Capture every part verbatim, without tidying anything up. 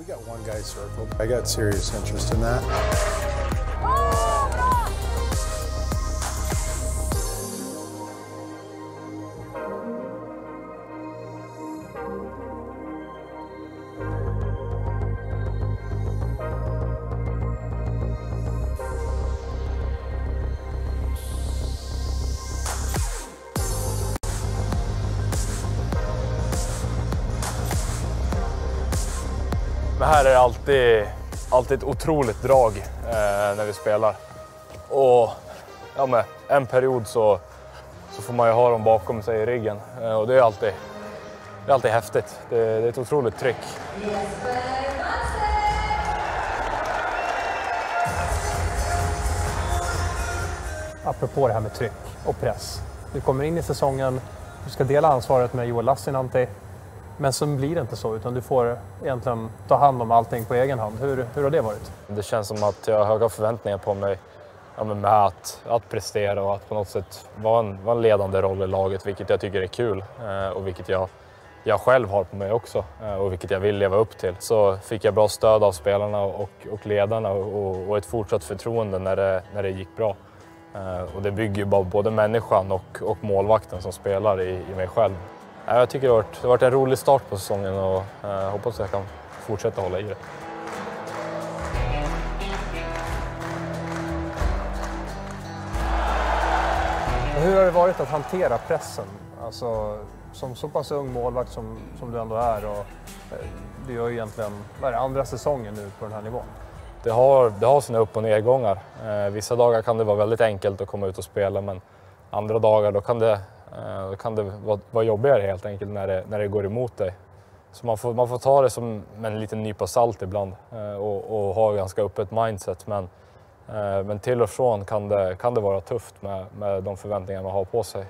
We got one guy circled. I got serious interest in that. Men här är det alltid, alltid ett otroligt drag eh, när vi spelar. Och ja, med en period så, så får man ju ha dem bakom sig i ryggen. Eh, och det är alltid, det är alltid häftigt. Det, det är ett otroligt tryck. Apropå det här med tryck och press. Du kommer in i säsongen, du ska dela ansvaret med Joel Lassinantti. Men så blir det inte så, utan du får egentligen ta hand om allting på egen hand. Hur, hur har det varit? Det känns som att jag har höga förväntningar på mig, ja, med att, att prestera och att på något sätt vara en, vara en ledande roll i laget, vilket jag tycker är kul eh, och vilket jag, jag själv har på mig också eh, och vilket jag vill leva upp till. Så fick jag bra stöd av spelarna och, och ledarna och, och ett fortsatt förtroende när det, när det gick bra. Eh, och det bygger ju bara både människan och, och målvakten som spelar i, i mig själv. Jag tycker det har varit, det har varit en rolig start på säsongen och jag eh, hoppas att jag kan fortsätta hålla i det. Hur har det varit att hantera pressen? Alltså, som så pass ung målvakt som, som du ändå är. Och, eh, du gör ju egentligen vad är det, andra säsongen nu på den här nivån. Det har, det har sina upp- och nedgångar. Eh, vissa dagar kan det vara väldigt enkelt att komma ut och spela, men andra dagar då kan det Då kan det vara jobbigare helt enkelt när det, när det går emot dig. Så man får, man får ta det som en liten nypa salt ibland och, och ha ganska öppet mindset. Men, men till och från kan det, kan det vara tufft med, med de förväntningar man har på sig.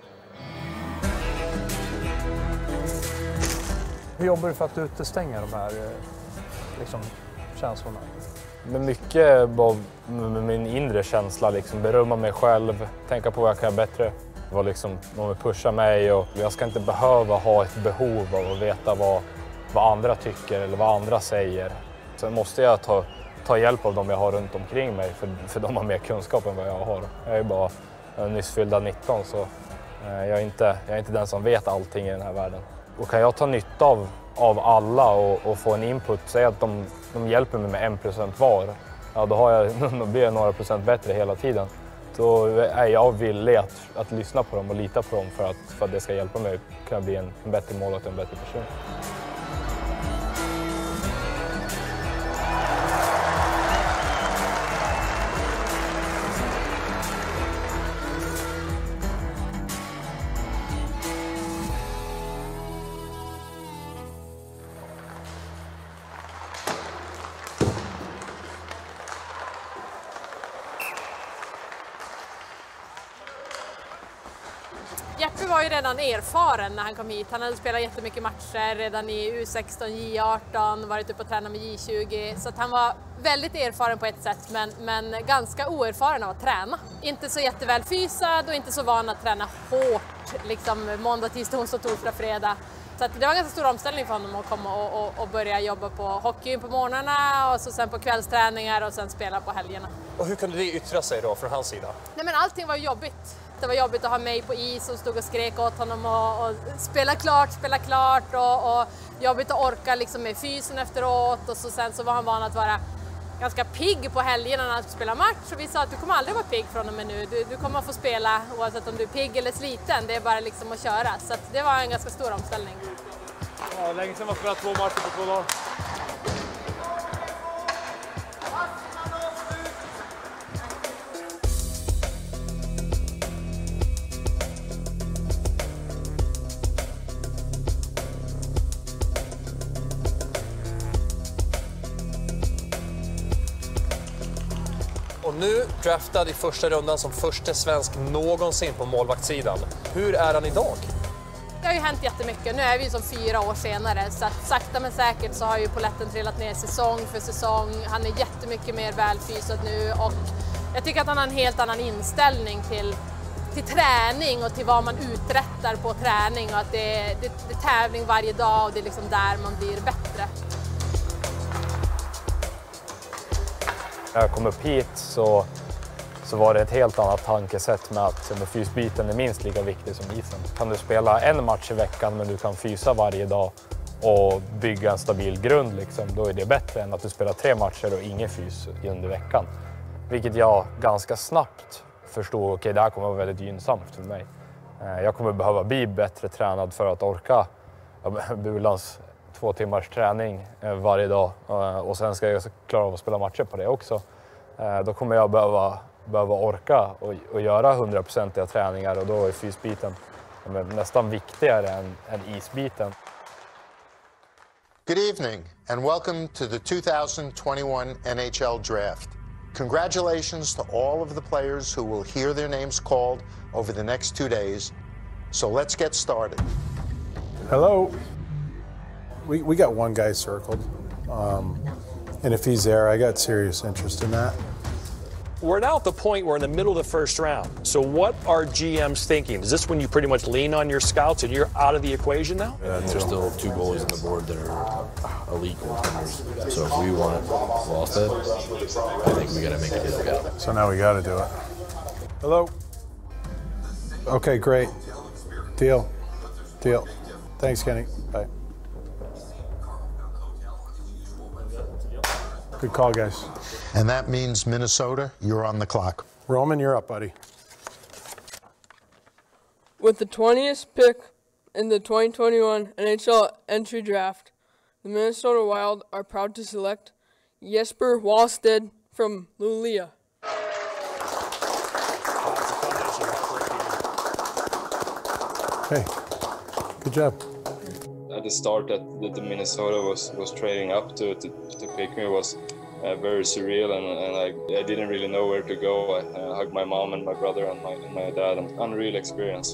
Hur jobbar du för att utestänga de här liksom, känslorna? Men mycket bara med min inre känsla, liksom, berömma mig själv, tänka på vad jag kan göra bättre. Vad liksom, någon pushar mig och jag ska inte behöva ha ett behov av att veta vad, vad andra tycker eller vad andra säger. Sen måste jag ta, ta hjälp av dem jag har runt omkring mig för, för de har mer kunskap än vad jag har. Jag är bara nyss fyllda nitton så jag är, inte, jag är inte den som vet allting i den här världen. Och kan jag ta nytta av, av alla och, och få en input, säg att de, de hjälper mig med en procent var, ja, då, har jag, då blir jag några procent bättre hela tiden. Då är jag villig att, att lyssna på dem och lita på dem för att, för att det ska hjälpa mig att kunna bli en, en bättre målvakt och en bättre person. Jeppe var ju redan erfaren när han kom hit. Han hade spelat jättemycket matcher redan i U sexton, J arton, varit uppe och tränat med J tjugo. Så att han var väldigt erfaren på ett sätt, men, men ganska oerfaren av att träna. Inte så jätteväl fysad och inte så van att träna hårt, liksom måndag, tisdag, onsdag, torsdag, fredag. Så att det var en ganska stor omställning för honom att komma och, och, och börja jobba på hockeyn på morgnarna och så sen på kvällsträningar och sen spela på helgerna. Och hur kunde det yttra sig då från hans sida? Nej, men allting var jobbigt. Det var jobbigt att ha mig på is och stod och skrek åt honom och, och spela klart, spela klart och, och jobbigt att orka liksom med fysen efteråt och så sen så var han van att vara ganska pigg på helgerna när han skulle spela match och vi sa att du kommer aldrig vara pigg från och med nu. Du, du kommer att få spela oavsett om du är pigg eller sliten, det är bara liksom att köra. Så att det var en ganska stor omställning. Ja, länge sedan man spelat två matcher på två dagar. Och nu draftad i första rundan som första svensk någonsin på målvaktssidan. Hur är han idag? Det har ju hänt jättemycket. Nu är vi ju som fyra år senare så att sakta men säkert så har ju poletten trillat ner säsong för säsong. Han är jättemycket mer välfysad nu och jag tycker att han har en helt annan inställning till, till träning och till vad man uträttar på träning och att det, det, det är tävling varje dag och det är liksom där man blir bättre. När jag kom upp hit så, så var det ett helt annat tankesätt med att med fysbiten är minst lika viktig som isen. Kan du spela en match i veckan men du kan fysa varje dag och bygga en stabil grund, liksom, då är det bättre än att du spelar tre matcher och ingen fys under veckan. Vilket jag ganska snabbt förstod, okej, okay, det här kommer att vara väldigt gynnsamt för mig. Jag kommer behöva bli bättre tränad för att orka Burlans två timmars träning varje dag och sen ska jag klara av att spela matcher på det också. Då kommer jag behöva, behöva orka och, och göra hundraprocentiga träningar och då är fysbiten nästan viktigare än, än isbiten. Good evening and welcome to the two thousand twenty-one N H L Draft. Congratulations to all of the players who will hear their names called over the next two days. So let's get started. Hello. We, we got one guy circled. Um, and if he's there, I got serious interest in that. We're now at the point where we're in the middle of the first round. So what are G Ms thinking? Is this when you pretty much lean on your scouts and you're out of the equation now? Yeah, there's still two goalies on the board that are elite goaltenders. So if we want Wallstead, I think we got to make a deal with him. So now we got to do it. Hello. Okay, great. Deal. Deal. Thanks, Kenny. Bye. Good call, guys. And that means Minnesota, you're on the clock. Roman, you're up, buddy. With the twentieth pick in the twenty twenty-one N H L entry draft, the Minnesota Wild are proud to select Jesper Wallstedt from Luleå. Hey, good job. At the start that, that the Minnesota was, was trading up to, to, to pick me was uh, very surreal, and, and I, I didn't really know where to go. I uh, hugged my mom and my brother and my, and my dad. An unreal experience.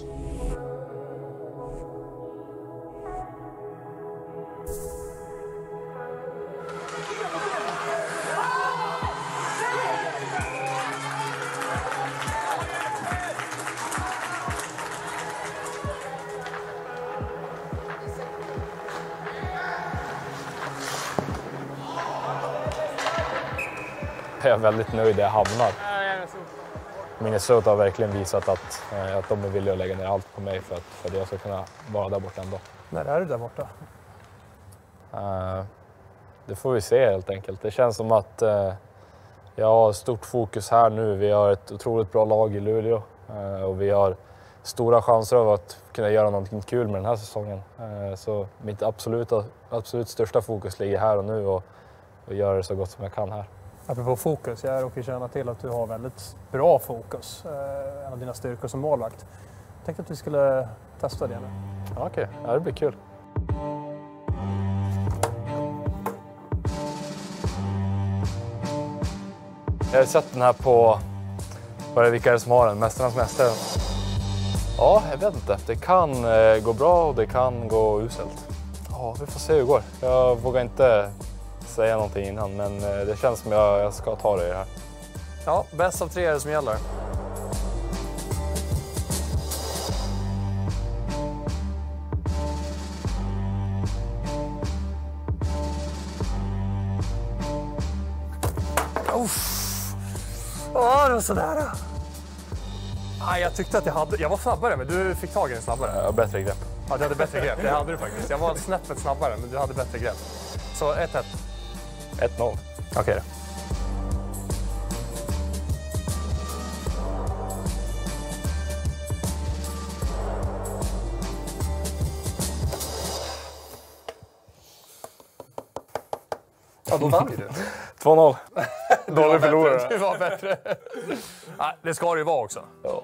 Jag är väldigt nöjd där jag hamnar. Minnesota har verkligen visat att, att de är villiga att lägga ner allt på mig för att, för att jag ska kunna vara där borta ändå. När är du där borta? Uh, det får vi se helt enkelt. Det känns som att uh, jag har stort fokus här nu. Vi har ett otroligt bra lag i Luleå uh, och vi har stora chanser av att kunna göra någonting kul med den här säsongen. Uh, så mitt absoluta, absolut största fokus ligger här och nu och, och göra det så gott som jag kan här. Apropå fokus, jag råkar känna till att du har väldigt bra fokus. Eh, en av dina styrkor som målvakt. Jag tänkte att vi skulle testa det nu. Okej, okay. Ja, det blir kul. Jag har sett den här på, bara vilka är det som har den, Mästarnas mästare. Ja, jag vet inte. Det kan eh, gå bra och det kan gå uselt. Ja, vi får se hur det går. Jag vågar inte säga någonting innan, men det känns som jag, jag ska ta det i det här. Ja, bäst av tre är det som gäller. Uff. Åh, det var sådär. Ah, jag tyckte att jag hade... Jag var snabbare, men du fick tag i den snabbare. Jag har bättre grepp. Ja, du hade bättre grepp. Det hade du faktiskt. Jag var snäppet snabbare, men du hade bättre grepp. Så ett ett. ett noll. Okej okay, då. Ja, då vann ju du. två noll. Dålig förlorare. Du var bättre. Ja, det ska det ju vara också. Ja.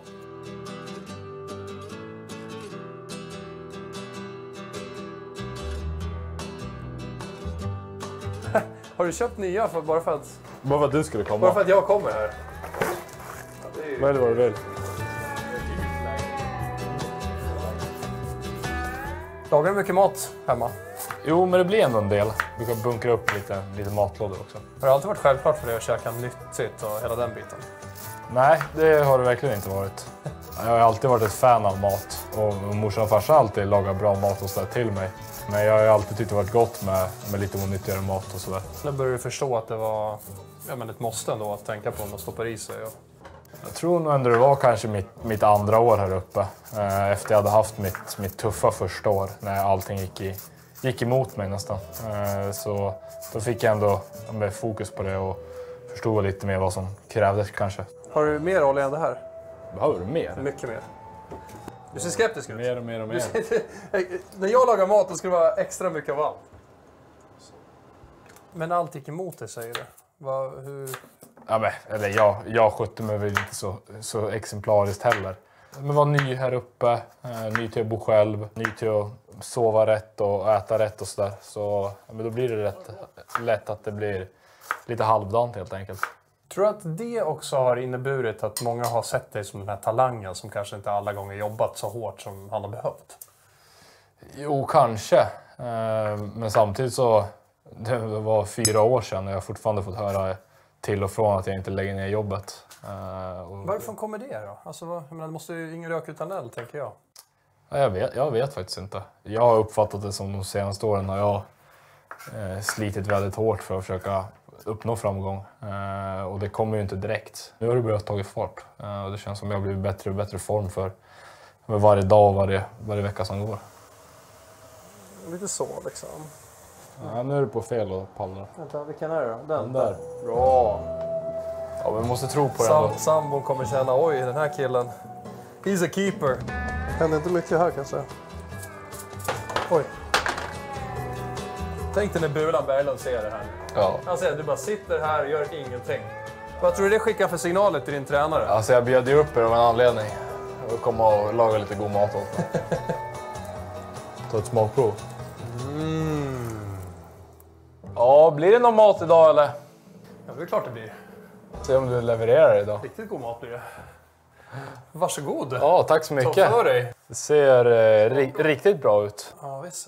Har du köpt nya för, bara för att... Bara för att du skulle komma? Bara för att jag kommer här. Vad är det vad du vill? Lagar du mycket mat hemma? Jo, men det blir ändå en del. Du kan bunkra upp lite, lite matlådor också. Har det alltid varit självklart för dig att käka nyttigt och hela den biten? Nej, det har det verkligen inte varit. Jag har alltid varit ett fan av mat. Och morsan och farsan har alltid lagat bra mat och ställt till mig. Men jag har ju alltid tyckt det varit gott med, med lite onyttigare mat och sådär. När började du förstå att det var ja, men ett måste ändå att tänka på om man stoppar i sig? Och... Jag tror nog ändå det var kanske mitt, mitt andra år här uppe. Eh, efter jag hade haft mitt, mitt tuffa första år när allting gick, i, gick emot mig nästan. Eh, så då fick jag ändå med fokus på det och förstod lite mer vad som krävdes kanske. Har du mer olja än det här? Behöver du mer? Mycket mer. Du ser skeptisk ut. Mer och mer och mer. Ser, när jag lagar mat då ska det vara extra mycket av allt. Men allt gick emot dig, säger du. Vad, hur... Ja, men, eller jag, jag skötte mig väl inte så, så exemplariskt heller. Men var ny här uppe, eh, ny till att bo själv, ny till att sova rätt och äta rätt och sådär. Så ja, men då blir det rätt lätt att det blir lite halvdant helt enkelt. Tror du att det också har inneburit att många har sett dig som den här talangen som kanske inte alla gånger jobbat så hårt som han har behövt? Jo, kanske. Eh, men samtidigt så, det var fyra år sedan och jag har fortfarande fått höra till och från att jag inte lägger ner jobbet. Uh, och... Varifrån kommer det då? Alltså, vad, jag menar, det måste ju ingen rök utan eld, tänker jag. Ja, jag, vet, jag vet faktiskt inte. Jag har uppfattat det som de senaste åren har jag eh, slitit väldigt hårt för att försöka uppnå framgång. Uh, och det kommer ju inte direkt. Nu har det börjat ta fart. Uh, och det känns som att jag har blivit bättre och bättre form för, för varje dag och varje, varje vecka som går. Lite så liksom. Ja, nu är du på fel och pallar. Vänta, vilken är det då? Den, Den där. Bra! Ja, vi måste tro på Sam, den. Sambon kommer känna, oj, den här killen. He's a keeper. Händer inte mycket här kan jag säga. Oj. Tänk dig när Bulan Berglund ser det här. Ja. Han säger, du bara sitter här och gör ingenting. Vad tror du det skickar för signaler till din tränare? Alltså jag bjöd ju upp er av en anledning. Jag komma och laga lite god mat åt mig. Ta ett smakprov. Mm. Ja, blir det någon mat idag eller? Ja, det är klart det blir. Se om du levererar idag. Riktigt god mat blir det. Varsågod. Ja, tack så mycket. Ta för dig. Det ser eh, ri riktigt bra ut. Ja, visst.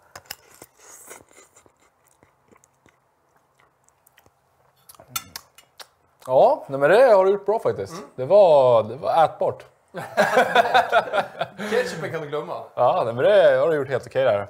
Ja, men det har du gjort bra faktiskt. Mm. Det, var, det var ätbart. Ketchupen kan du glömma. Ja, men det har du gjort helt okej där.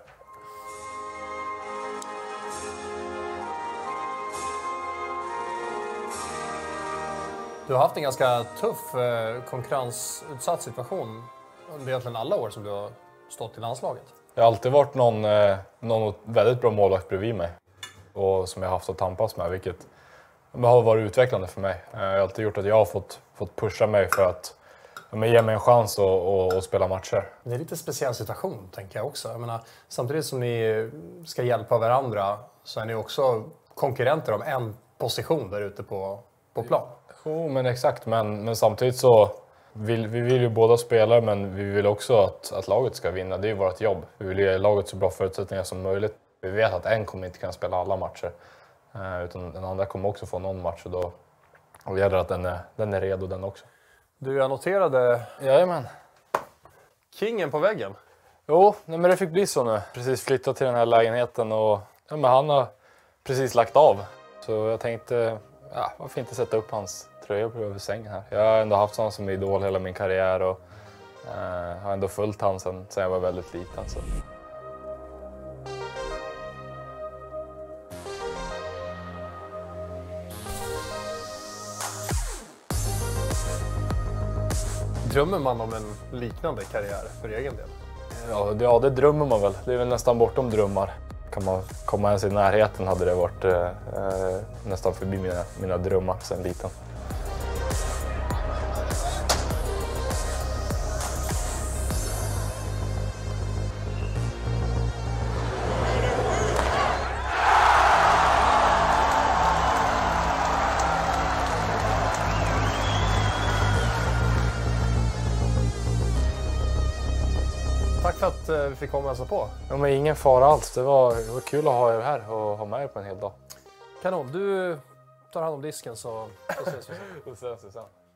Du har haft en ganska tuff eh, konkurrensutsatt situation under egentligen alla år som du har stått i landslaget. Jag har alltid varit någon, eh, någon väldigt bra målvakt bredvid mig. Och som jag har haft att tampas med, vilket har varit utvecklande för mig. Jag har alltid gjort att jag har fått, fått pusha mig för att men, ge mig en chans att och, och spela matcher. Det är en lite speciell situation, tänker jag också. Jag menar, samtidigt som ni ska hjälpa varandra så är ni också konkurrenter om en position där ute på, på plan. Jo, men exakt. Men, men samtidigt så vill vi vill ju båda spela, men vi vill också att, att laget ska vinna. Det är ju vårt jobb. Vi vill ge laget så bra förutsättningar som möjligt. Vi vet att en kommer inte kunna spela alla matcher. Eh, utan den andra kommer också få någon match. Och då och det gäller att den är, den är redo den också. Du, jag noterade... Jajamän. Kingen på väggen. Jo, nej, men det fick bli så nu. Precis flyttat till den här lägenheten och ja, men han har precis lagt av. Så jag tänkte, ja, varför inte sätta upp hans tröja på över sängen här. Jag har ändå haft honom som idol hela min karriär och eh, har ändå följt honom sedan, sedan jag var väldigt liten. Så. Drömmer man om en liknande karriär för egen del? Ja, det, ja, det drömmer man väl. Det är väl nästan bortom drömmar. Kan man komma ens i närheten hade det varit eh, nästan förbi mina, mina drömmar sedan liten. Tack för att vi fick komma och hälsa på. Ja, men ingen fara alls. Det var, det var kul att ha er här och ha med er på en hel dag. Kanon, du tar hand om disken så, så ses vi. Då ses vi sen.